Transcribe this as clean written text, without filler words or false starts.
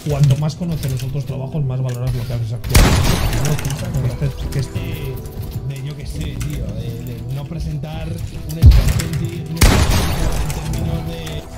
cuanto más conoces los otros trabajos, más valoras lo que haces actualmente. Yo qué sé, tío, de no presentar un expertise en términos de